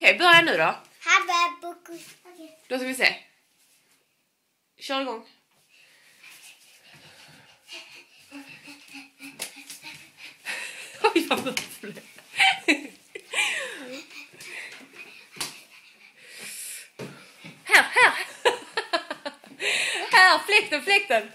Okej, börja nu då. Okej. Då ska vi se. Kör igång. Oj, vad bra. Här. Här, fläkten.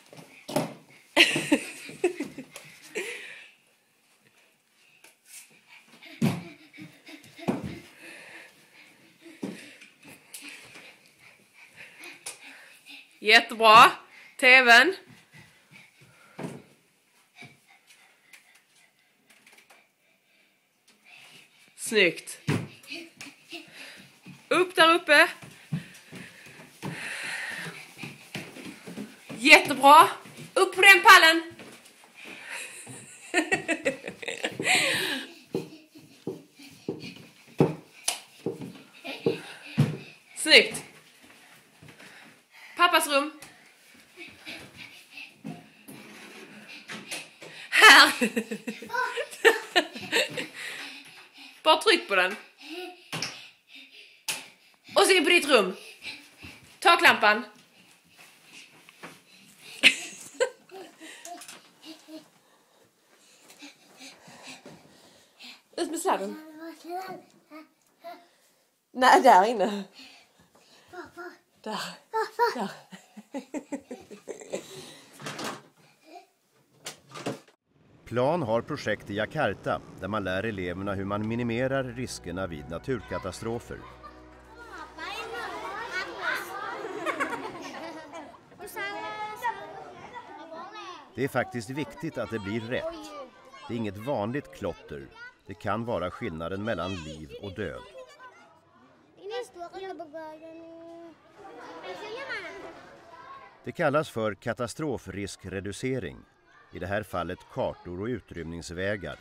Jättebra. TV:n. Snyggt. Upp där uppe. Jättebra. Upp på den pallen. Snyggt. Pappas rum. Här. Bara tryck på den. Och så in på ditt rum. Taklampan. Ut med sladden. Nej, där inne. Där. Plan har projekt i Jakarta där man lär eleverna hur man minimerar riskerna vid naturkatastrofer. Det är faktiskt viktigt att det blir rätt. Det är inget vanligt klotter. Det kan vara skillnaden mellan liv och död. Det kallas för katastrofriskreducering. I det här fallet kartor och utrymningsvägar.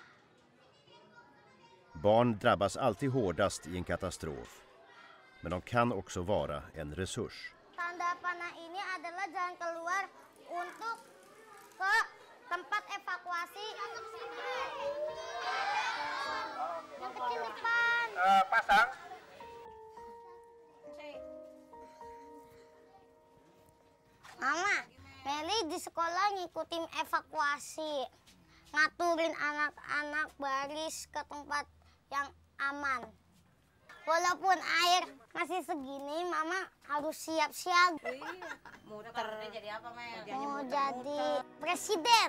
Barn drabbas alltid hårdast i en katastrof. Men de kan också vara en resurs. Tanda panah ini adalah jalan keluar untuk ke tempat evakuasi. Yang kecil depan. Pasang. Mama, Meli di sekolah ngikutin evakuasi. Ngaturin anak-anak baris ke tempat yang aman. Walaupun air masih segini, Mama harus siap-siap. Mau jadi apa, Mel? Mau jadi presiden.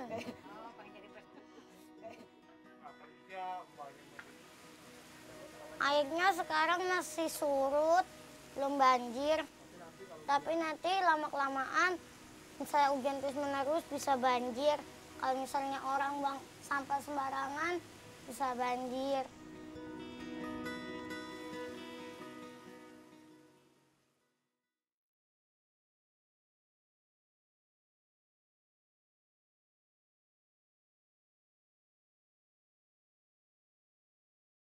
Airnya sekarang masih surut, belum banjir. Tapi nanti lama-kelamaan, misalnya hujan terus-menerus bisa banjir. Kalau misalnya orang buang sampah sembarangan, bisa banjir.